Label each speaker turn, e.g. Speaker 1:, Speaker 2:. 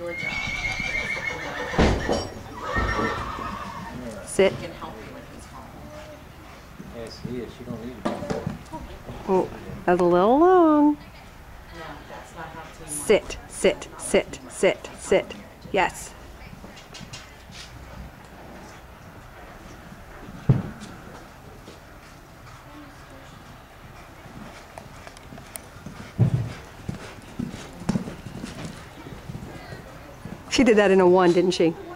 Speaker 1: your job.
Speaker 2: Sit.
Speaker 1: He can help you when he's home.
Speaker 3: Yes, he is. She don't need to.
Speaker 2: Oh, that's a little long.
Speaker 1: No, that's not how to.
Speaker 2: Sit, sit, sit, sit, sit. Yes. She did that in a 1, didn't she?